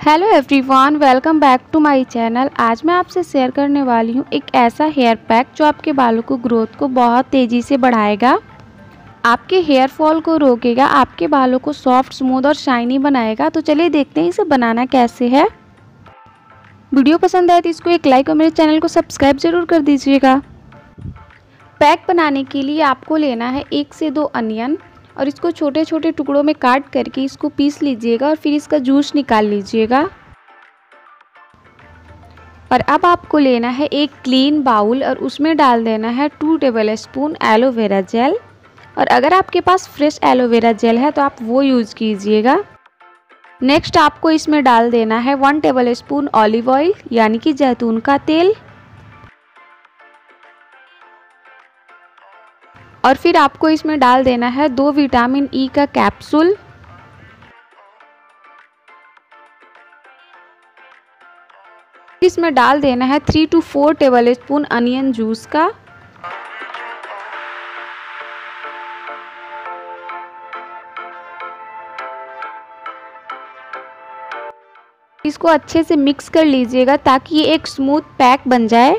Hello everyone, welcome back to my channel. आज मैं आपसे शेयर करने वाली हूँ एक ऐसा हेयर पैक जो आपके बालों को ग्रोथ को बहुत तेज़ी से बढ़ाएगा, आपके हेयर फॉल को रोकेगा, आपके बालों को सॉफ्ट, स्मूथ और शाइनी बनाएगा। तो चलिए देखते हैं इसे बनाना कैसे है। वीडियो पसंद आए तो इसको एक लाइक और मेरे चैनल को सब्सक्राइब ज़रूर कर दीजिएगा। पैक बनाने के लिए आपको लेना है 1 से 2 अनियन और इसको छोटे छोटे टुकड़ों में काट करके इसको पीस लीजिएगा और फिर इसका जूस निकाल लीजिएगा। और अब आपको लेना है एक क्लीन बाउल और उसमें डाल देना है 2 टेबलस्पून एलोवेरा जेल। और अगर आपके पास फ्रेश एलोवेरा जेल है तो आप वो यूज़ कीजिएगा। नेक्स्ट आपको इसमें डाल देना है 1 टेबलस्पून ऑलिव ऑयल यानी कि जैतून का तेल। और फिर आपको इसमें डाल देना है 2 विटामिन ई का कैप्सूल। इसमें डाल देना है 3 to 4 टेबलस्पून अनियन जूस का। इसको अच्छे से मिक्स कर लीजिएगा ताकि ये एक स्मूथ पैक बन जाए।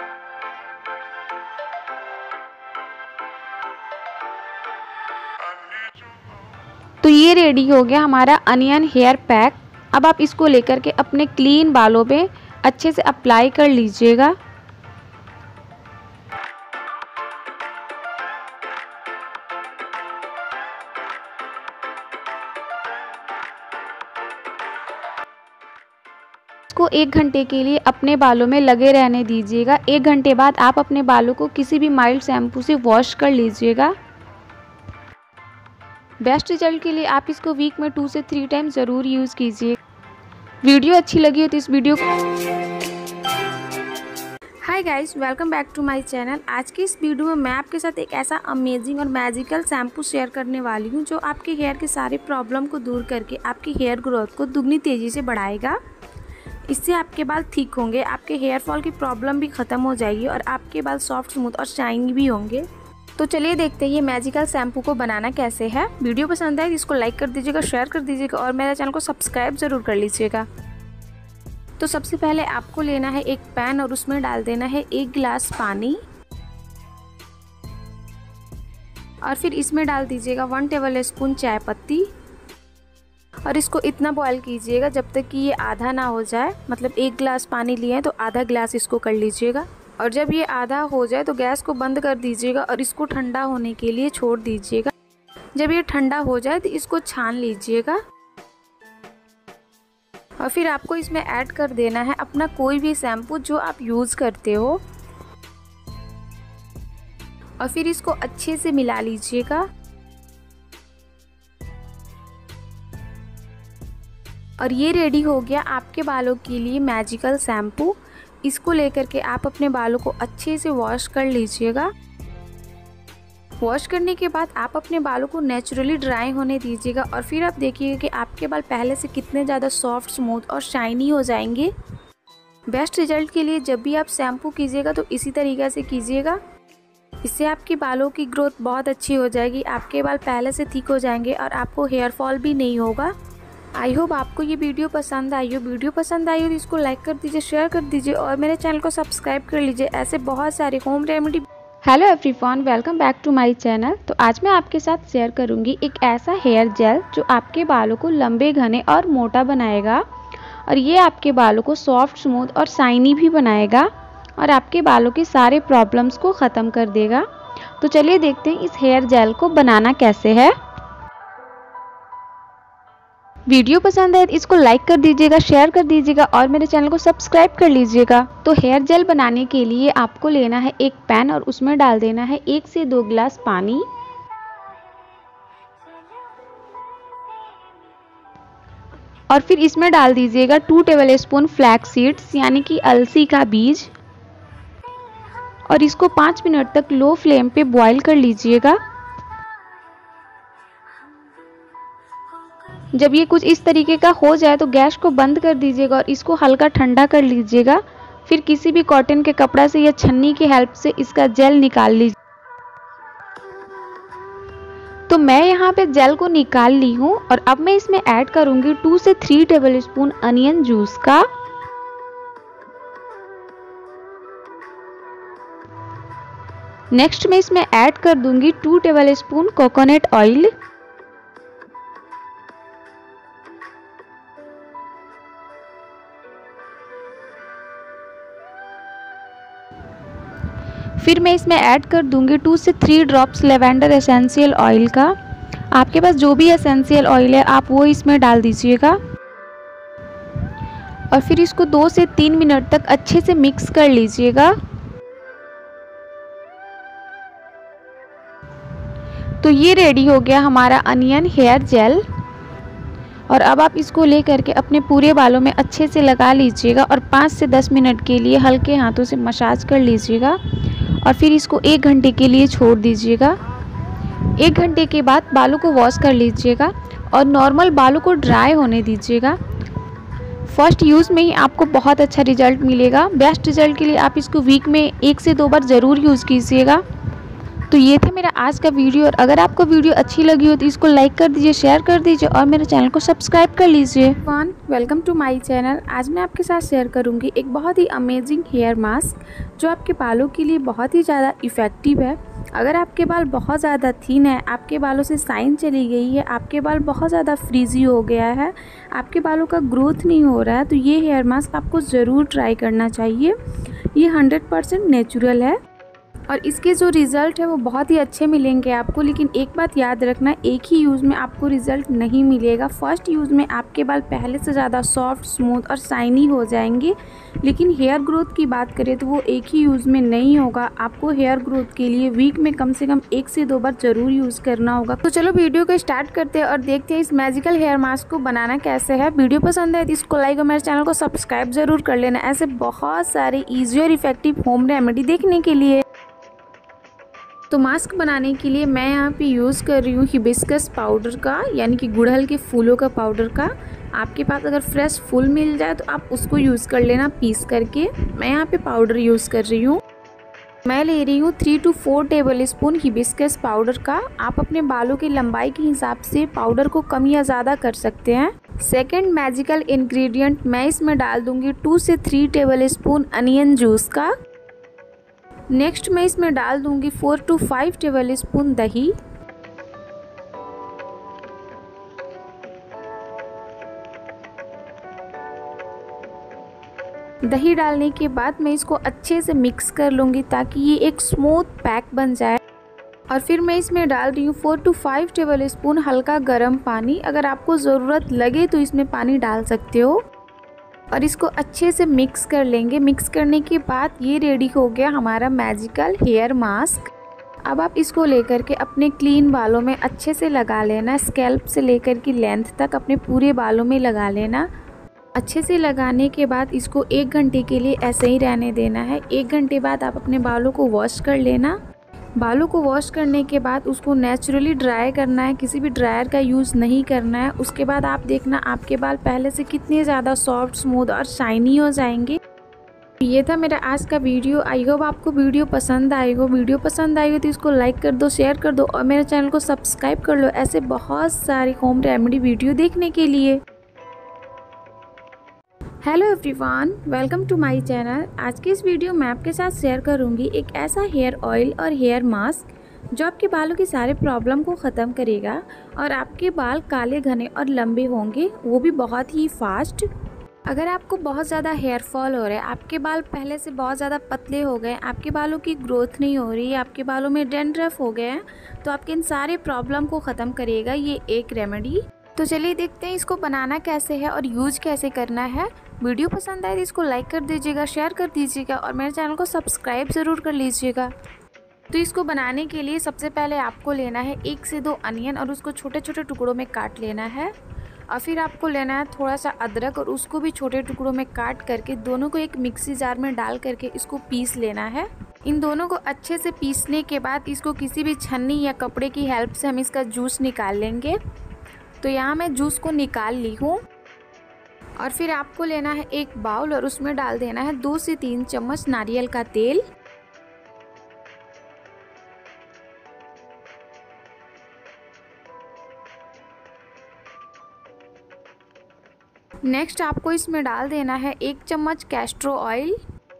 तो ये रेडी हो गया हमारा अनियन हेयर पैक। अब आप इसको लेकर के अपने क्लीन बालों पे अच्छे से अप्लाई कर लीजिएगा। इसको 1 घंटे के लिए अपने बालों में लगे रहने दीजिएगा। 1 घंटे बाद आप अपने बालों को किसी भी माइल्ड शैम्पू से वॉश कर लीजिएगा। बेस्ट रिजल्ट के लिए आप इसको वीक में 2 से 3 टाइम ज़रूर यूज़ कीजिए। वीडियो अच्छी लगी हो तो इस वीडियो को hi guys, welcome back to my channel. आज की इस वीडियो में मैं आपके साथ एक ऐसा अमेजिंग और मैजिकल शैम्पू शेयर करने वाली हूं जो आपके हेयर के सारे प्रॉब्लम को दूर करके आपकी हेयर ग्रोथ को दुगनी तेज़ी से बढ़ाएगा। इससे आपके बाल ठीक होंगे, आपके हेयर फॉल की प्रॉब्लम भी ख़त्म हो जाएगी और आपके बाल सॉफ्ट, स्मूथ और शाइनी भी होंगे। तो चलिए देखते हैं ये मैजिकल शैम्पू को बनाना कैसे है। वीडियो पसंद आए तो इसको लाइक कर दीजिएगा, शेयर कर दीजिएगा और मेरे चैनल को सब्सक्राइब ज़रूर कर लीजिएगा। तो सबसे पहले आपको लेना है एक पैन और उसमें डाल देना है 1 गिलास पानी। और फिर इसमें डाल दीजिएगा 1 टेबलस्पून चाय पत्ती और इसको इतना बॉयल कीजिएगा जब तक कि ये आधा ना हो जाए। मतलब 1 गिलास पानी लिए तो आधा गिलास इसको कर लीजिएगा। और जब ये आधा हो जाए तो गैस को बंद कर दीजिएगा और इसको ठंडा होने के लिए छोड़ दीजिएगा। जब ये ठंडा हो जाए तो इसको छान लीजिएगा। और फिर आपको इसमें ऐड कर देना है अपना कोई भी शैम्पू जो आप यूज़ करते हो और फिर इसको अच्छे से मिला लीजिएगा। और ये रेडी हो गया आपके बालों के लिए मैजिकल शैम्पू। इसको लेकर के आप अपने बालों को अच्छे से वॉश कर लीजिएगा। वॉश करने के बाद आप अपने बालों को नेचुरली ड्राई होने दीजिएगा और फिर आप देखिएगा कि आपके बाल पहले से कितने ज़्यादा सॉफ्ट, स्मूथ और शाइनी हो जाएंगे। बेस्ट रिजल्ट के लिए जब भी आप शैम्पू कीजिएगा तो इसी तरीके से कीजिएगा। इससे आपके बालों की ग्रोथ बहुत अच्छी हो जाएगी, आपके बाल पहले से ठीक हो जाएंगे और आपको हेयर फॉल भी नहीं होगा। आई होप आपको ये वीडियो पसंद आई हो। वीडियो पसंद आई हो तो इसको लाइक कर दीजिए, शेयर कर दीजिए और मेरे चैनल को सब्सक्राइब कर लीजिए। ऐसे बहुत सारे home remedy. Hello everyone, welcome back to my channel. तो आज मैं आपके साथ शेयर करूंगी एक ऐसा हेयर जेल जो आपके बालों को लंबे, घने और मोटा बनाएगा और ये आपके बालों को सॉफ्ट, स्मूथ और शाइनी भी बनाएगा और आपके बालों के सारे प्रॉब्लम्स को ख़त्म कर देगा। तो चलिए देखते हैं इस हेयर जेल को बनाना कैसे है। वीडियो पसंद है तो इसको लाइक कर दीजिएगा, शेयर कर दीजिएगा और मेरे चैनल को सब्सक्राइब कर लीजिएगा। तो हेयर जेल बनाने के लिए आपको लेना है एक पैन और उसमें डाल देना है 1 से 2 गिलास पानी। और फिर इसमें डाल दीजिएगा 2 टेबलस्पून फ्लैक्स सीड्स यानी कि अलसी का बीज और इसको 5 मिनट तक लो फ्लेम पे बॉईल कर लीजिएगा। जब ये कुछ इस तरीके का हो जाए तो गैस को बंद कर दीजिएगा और इसको हल्का ठंडा कर लीजिएगा। फिर किसी भी कॉटन के कपड़ा से या छन्नी की हेल्प से इसका जेल निकाल लीजिए। तो मैं यहाँ पे जेल को निकाल ली हूँ और अब मैं इसमें ऐड करूँगी 2 से 3 टेबलस्पून अनियन जूस का। नेक्स्ट मैं इसमें ऐड कर दूंगी 2 टेबलस्पून कोकोनट ऑयल। फिर मैं इसमें ऐड कर दूंगी 2 से 3 ड्रॉप्स लेवेंडर एसेंशियल ऑयल का। आपके पास जो भी एसेंशियल ऑयल है आप वो इसमें डाल दीजिएगा और फिर इसको 2 से 3 मिनट तक अच्छे से मिक्स कर लीजिएगा। तो ये रेडी हो गया हमारा अनियन हेयर जेल और अब आप इसको लेकर के अपने पूरे बालों में अच्छे से लगा लीजिएगा और 5 से 10 मिनट के लिए हल्के हाथों से मसाज कर लीजिएगा और फिर इसको 1 घंटे के लिए छोड़ दीजिएगा। 1 घंटे के बाद बालों को वॉश कर लीजिएगा और नॉर्मल बालों को ड्राई होने दीजिएगा। फर्स्ट यूज़ में ही आपको बहुत अच्छा रिजल्ट मिलेगा। बेस्ट रिजल्ट के लिए आप इसको वीक में 1 से 2 बार ज़रूर यूज़ कीजिएगा। तो ये था मेरा आज का वीडियो और अगर आपको वीडियो अच्छी लगी हो तो इसको लाइक कर दीजिए, शेयर कर दीजिए और मेरे चैनल को सब्सक्राइब कर लीजिए। Welcome to my channel. आज मैं आपके साथ शेयर करूंगी एक बहुत ही अमेजिंग हेयर मास्क जो आपके बालों के लिए बहुत ही ज़्यादा इफ़ेक्टिव है। अगर आपके बाल बहुत ज़्यादा थिन है, आपके बालों से शाइन चली गई है, आपके बाल बहुत ज़्यादा फ्रीजी हो गया है, आपके बालों का ग्रोथ नहीं हो रहा है, तो ये हेयर मास्क आपको ज़रूर ट्राई करना चाहिए। ये 100% नेचुरल है और इसके जो रिज़ल्ट है वो बहुत ही अच्छे मिलेंगे आपको। लेकिन एक बात याद रखना, एक ही यूज़ में आपको रिज़ल्ट नहीं मिलेगा। फर्स्ट यूज़ में आपके बाल पहले से ज़्यादा सॉफ्ट, स्मूथ और शाइनी हो जाएंगे, लेकिन हेयर ग्रोथ की बात करें तो वो एक ही यूज़ में नहीं होगा। आपको हेयर ग्रोथ के लिए वीक में कम से कम 1 से 2 बार ज़रूर यूज़ करना होगा। तो चलो वीडियो को स्टार्ट करते हैं और देखते हैं इस मैजिकल हेयर मास्क को बनाना कैसे है। वीडियो पसंद है तो इसको लाइक और मेरे चैनल को सब्सक्राइब ज़रूर कर लेना ऐसे बहुत सारे ईजी और इफेक्टिव होम रेमेडी देखने के लिए। तो मास्क बनाने के लिए मैं यहाँ पे यूज़ कर रही हूँ हिबिस्कस पाउडर का, यानी कि गुड़हल के फूलों का पाउडर का। आपके पास अगर फ्रेश फूल मिल जाए तो आप उसको यूज़ कर लेना पीस करके। मैं यहाँ पे पाउडर यूज़ कर रही हूँ। मैं ले रही हूँ 3 to 4 टेबलस्पून हिबिस्कस पाउडर का। आप अपने बालों की लंबाई के हिसाब से पाउडर को कम या ज़्यादा कर सकते हैं। सेकेंड मैजिकल इंग्रेडिएंट मैं इसमें डाल दूँगी 2 से 3 टेबलस्पून अनियन जूस का। नेक्स्ट मैं इसमें डाल दूंगी 4 to 5 टेबलस्पून दही। दही डालने के बाद मैं इसको अच्छे से मिक्स कर लूँगी ताकि ये एक स्मूथ पैक बन जाए। और फिर मैं इसमें डाल रही हूँ 4 to 5 टेबलस्पून हल्का गर्म पानी। अगर आपको ज़रूरत लगे तो इसमें पानी डाल सकते हो और इसको अच्छे से मिक्स कर लेंगे। मिक्स करने के बाद ये रेडी हो गया हमारा मैजिकल हेयर मास्क। अब आप इसको लेकर के अपने क्लीन बालों में अच्छे से लगा लेना। स्कैल्प से लेकर के लेंथ तक अपने पूरे बालों में लगा लेना। अच्छे से लगाने के बाद इसको 1 घंटे के लिए ऐसे ही रहने देना है। 1 घंटे बाद आप अपने बालों को वॉश कर लेना। बालों को वॉश करने के बाद उसको नेचुरली ड्राई करना है, किसी भी ड्रायर का यूज़ नहीं करना है। उसके बाद आप देखना आपके बाल पहले से कितने ज़्यादा सॉफ्ट, स्मूथ और शाइनी हो जाएंगे। ये था मेरा आज का वीडियो। आई होप आपको वीडियो पसंद आई हो। वीडियो पसंद आई हो तो इसको लाइक कर दो, शेयर कर दो और मेरे चैनल को सब्सक्राइब कर लो ऐसे बहुत सारी होम रेमेडी वीडियो देखने के लिए। Hello everyone, welcome to my channel. आज के इस वीडियो में आपके साथ शेयर करूंगी एक ऐसा हेयर ऑयल और हेयर मास्क जो आपके बालों की सारे प्रॉब्लम को ख़त्म करेगा और आपके बाल काले, घने और लंबे होंगे, वो भी बहुत ही फास्ट। अगर आपको बहुत ज़्यादा हेयर फॉल हो रहा है, आपके बाल पहले से बहुत ज़्यादा पतले हो गए, आपके बालों की ग्रोथ नहीं हो रही है, आपके बालों में डैंड्रफ हो गए हैं, तो आपके इन सारे प्रॉब्लम को ख़त्म करेगा ये एक रेमेडी। तो चलिए देखते हैं इसको बनाना कैसे है और यूज कैसे करना है। वीडियो पसंद आए तो इसको लाइक कर दीजिएगा, शेयर कर दीजिएगा और मेरे चैनल को सब्सक्राइब ज़रूर कर लीजिएगा। तो इसको बनाने के लिए सबसे पहले आपको लेना है 1 से 2 अनियन और उसको छोटे छोटे टुकड़ों में काट लेना है। और फिर आपको लेना है थोड़ा सा अदरक और उसको भी छोटे टुकड़ों में काट करके दोनों को एक मिक्सी जार में डाल करके इसको पीस लेना है। इन दोनों को अच्छे से पीसने के बाद इसको किसी भी छन्नी या कपड़े की हेल्प से हम इसका जूस निकाल लेंगे। तो यहाँ मैं जूस को निकाल ली हूँ। और फिर आपको लेना है एक बाउल और उसमें डाल देना है 2 से 3 चम्मच नारियल का तेल। नेक्स्ट आपको इसमें डाल देना है 1 चम्मच कैस्टर ऑयल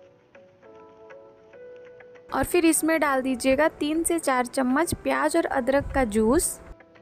और फिर इसमें डाल दीजिएगा 3 से 4 चम्मच प्याज और अदरक का जूस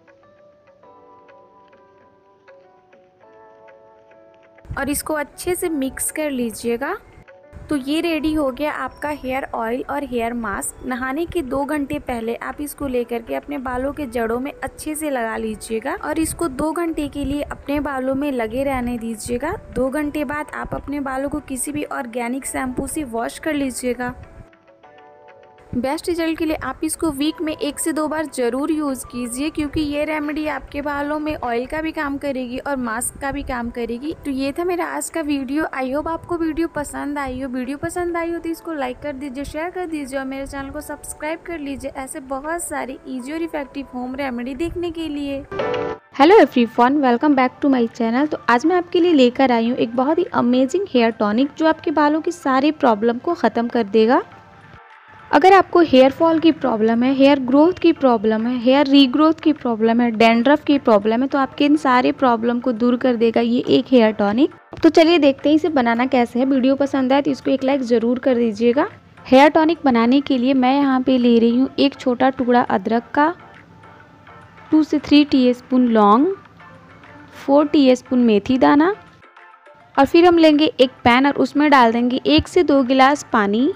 और इसको अच्छे से मिक्स कर लीजिएगा। तो ये रेडी हो गया आपका हेयर ऑयल और हेयर मास्क। नहाने के 2 घंटे पहले आप इसको लेकर के अपने बालों के जड़ों में अच्छे से लगा लीजिएगा और इसको 2 घंटे के लिए अपने बालों में लगे रहने दीजिएगा। 2 घंटे बाद आप अपने बालों को किसी भी ऑर्गेनिक शैम्पू से वॉश कर लीजिएगा। बेस्ट रिजल्ट के लिए आप इसको वीक में 1 से 2 बार ज़रूर यूज़ कीजिए, क्योंकि ये रेमेडी आपके बालों में ऑयल का भी काम करेगी और मास्क का भी काम करेगी। तो ये था मेरा आज का वीडियो। आई होप आपको वीडियो पसंद आई हो। वीडियो पसंद आई हो तो इसको लाइक कर दीजिए, शेयर कर दीजिए और मेरे चैनल को सब्सक्राइब कर लीजिए ऐसे बहुत सारी ईजी और इफेक्टिव होम रेमेडी देखने के लिए। Hello everyone, welcome back to my channel. तो आज मैं आपके लिए लेकर आई हूँ एक बहुत ही अमेजिंग हेयर टॉनिक जो आपके बालों की सारी प्रॉब्लम को ख़त्म कर देगा। अगर आपको हेयर फॉल की प्रॉब्लम है, हेयर ग्रोथ की प्रॉब्लम है, हेयर रीग्रोथ की प्रॉब्लम है, डैंड्रफ की प्रॉब्लम है, तो आपके इन सारे प्रॉब्लम को दूर कर देगा ये एक हेयर टॉनिक। तो चलिए देखते हैं इसे बनाना कैसे है। वीडियो पसंद आए तो इसको एक लाइक ज़रूर कर दीजिएगा। हेयर टॉनिक बनाने के लिए मैं यहाँ पे ले रही हूँ एक छोटा टुकड़ा अदरक का, 2 से 3 टीस्पून लौंग, 4 टीस्पून मेथी दाना और फिर हम लेंगे एक पैन और उसमें डाल देंगे 1 से 2 गिलास पानी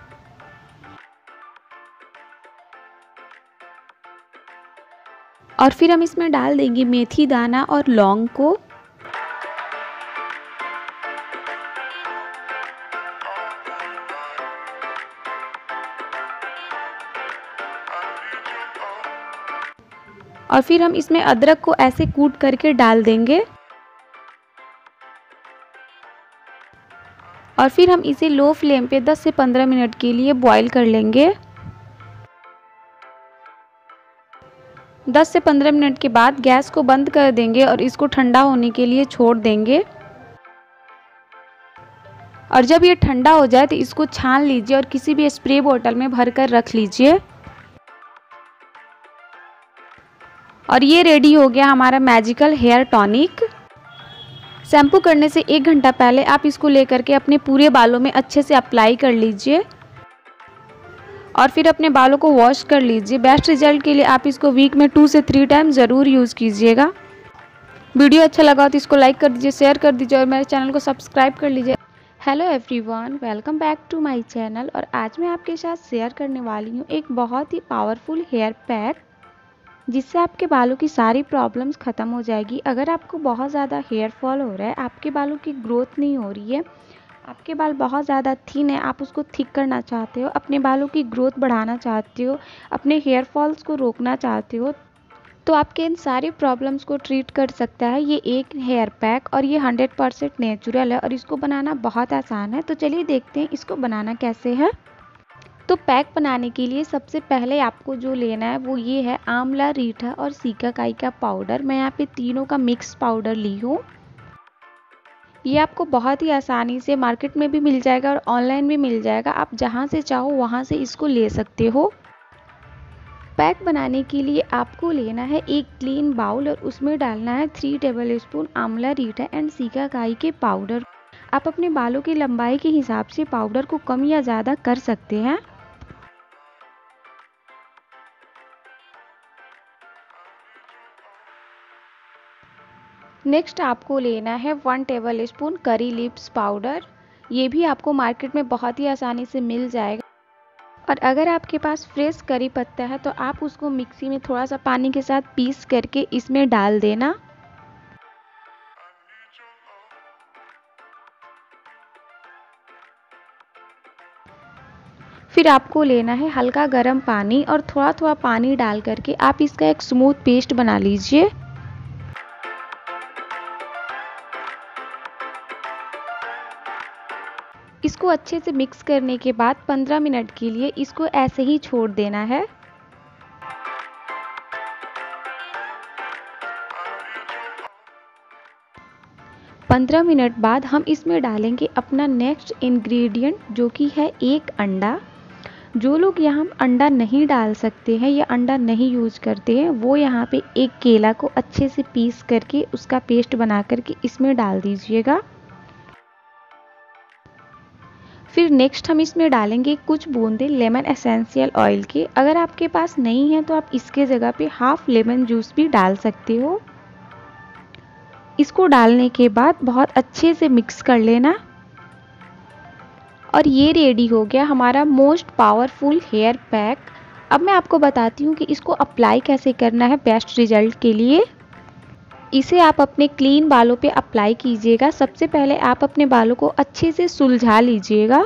और फिर हम इसमें डाल देंगे मेथी दाना और लौंग को और फिर हम इसमें अदरक को ऐसे कूट करके डाल देंगे और फिर हम इसे लो फ्लेम पे 10 से 15 मिनट के लिए बॉईल कर लेंगे। 10 से 15 मिनट के बाद गैस को बंद कर देंगे और इसको ठंडा होने के लिए छोड़ देंगे। और जब ये ठंडा हो जाए तो इसको छान लीजिए और किसी भी स्प्रे बोतल में भर कर रख लीजिए। और ये रेडी हो गया हमारा मैजिकल हेयर टॉनिक। शैम्पू करने से 1 घंटा पहले आप इसको लेकर के अपने पूरे बालों में अच्छे से अप्लाई कर लीजिए और फिर अपने बालों को वॉश कर लीजिए। बेस्ट रिजल्ट के लिए आप इसको वीक में 2 से 3 टाइम ज़रूर यूज़ कीजिएगा। वीडियो अच्छा लगा तो इसको लाइक कर दीजिए, शेयर कर दीजिए और मेरे चैनल को सब्सक्राइब कर लीजिए। Hello everyone, welcome back to my channel. और आज मैं आपके साथ शेयर करने वाली हूँ एक बहुत ही पावरफुल हेयर पैक जिससे आपके बालों की सारी प्रॉब्लम्स ख़त्म हो जाएगी। अगर आपको बहुत ज़्यादा हेयर फॉल हो रहा है, आपके बालों की ग्रोथ नहीं हो रही है, आपके बाल बहुत ज़्यादा थिन है, आप उसको थिक करना चाहते हो, अपने बालों की ग्रोथ बढ़ाना चाहते हो, अपने हेयर फॉल्स को रोकना चाहते हो, तो आपके इन सारी प्रॉब्लम्स को ट्रीट कर सकता है ये एक हेयर पैक। और ये 100% नेचुरल है और इसको बनाना बहुत आसान है। तो चलिए देखते हैं इसको बनाना कैसे है। तो पैक बनाने के लिए सबसे पहले आपको जो लेना है वो ये है आंवला, रीठा और सीकाकाई का पाउडर। मैं यहाँ पे तीनों का मिक्स पाउडर ली हूँ। ये आपको बहुत ही आसानी से मार्केट में भी मिल जाएगा और ऑनलाइन भी मिल जाएगा। आप जहाँ से चाहो वहाँ से इसको ले सकते हो। पैक बनाने के लिए आपको लेना है एक क्लीन बाउल और उसमें डालना है 3 टेबलस्पून आंवला, रीठा एंड सीकाकाई के पाउडर। आप अपने बालों की लंबाई के हिसाब से पाउडर को कम या ज़्यादा कर सकते हैं। नेक्स्ट आपको लेना है 1 टेबलस्पून करी लीव्स पाउडर। ये भी आपको मार्केट में बहुत ही आसानी से मिल जाएगा। और अगर आपके पास फ्रेश करी पत्ता है तो आप उसको मिक्सी में थोड़ा सा पानी के साथ पीस करके इसमें डाल देना। फिर आपको लेना है हल्का गर्म पानी और थोड़ा थोड़ा पानी डाल करके आप इसका एक स्मूथ पेस्ट बना लीजिए। इसको अच्छे से मिक्स करने के बाद 15 मिनट के लिए इसको ऐसे ही छोड़ देना है। पंद्रह मिनट बाद हम इसमें डालेंगे अपना नेक्स्ट इंग्रेडिएंट जो कि है एक अंडा। जो लोग यहाँ अंडा नहीं डाल सकते हैं या अंडा नहीं यूज करते हैं वो यहाँ पे एक केला को अच्छे से पीस करके उसका पेस्ट बना करके इसमें डाल दीजिएगा। फिर नेक्स्ट हम इसमें डालेंगे कुछ बूंदे लेमन एसेंशियल ऑयल के। अगर आपके पास नहीं है तो आप इसके जगह पे हाफ लेमन जूस भी डाल सकते हो। इसको डालने के बाद बहुत अच्छे से मिक्स कर लेना। और ये रेडी हो गया हमारा मोस्ट पावरफुल हेयर पैक। अब मैं आपको बताती हूँ कि इसको अप्लाई कैसे करना है बेस्ट रिजल्ट के लिए। इसे आप अपने क्लीन बालों पे अप्लाई कीजिएगा। सबसे पहले आप अपने बालों को अच्छे से सुलझा लीजिएगा।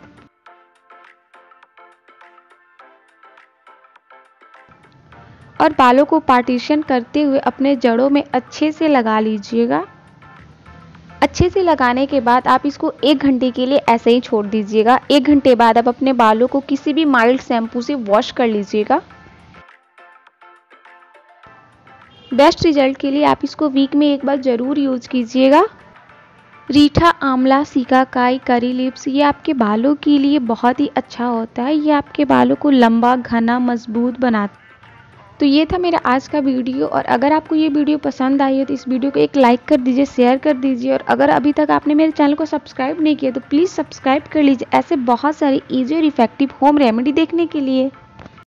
और बालों को पार्टीशन करते हुए अपने जड़ों में अच्छे से लगा लीजिएगा। अच्छे से लगाने के बाद आप इसको 1 घंटे के लिए ऐसे ही छोड़ दीजिएगा। 1 घंटे बाद आप अपने बालों को किसी भी माइल्ड शैम्पू से वॉश कर लीजिएगा। बेस्ट रिजल्ट के लिए आप इसको वीक में एक बार ज़रूर यूज कीजिएगा। रीठा, आंवला, सिकाकाई, करी लिप्स ये आपके बालों के लिए बहुत ही अच्छा होता है। ये आपके बालों को लंबा, घना, मजबूत बनाता है। तो ये था मेरा आज का वीडियो। और अगर आपको ये वीडियो पसंद आई है तो इस वीडियो को एक लाइक कर दीजिए, शेयर कर दीजिए। और अगर अभी तक आपने मेरे चैनल को सब्सक्राइब नहीं किया तो प्लीज़ सब्सक्राइब कर लीजिए ऐसे बहुत सारे ईजी और इफेक्टिव होम रेमेडी देखने के लिए।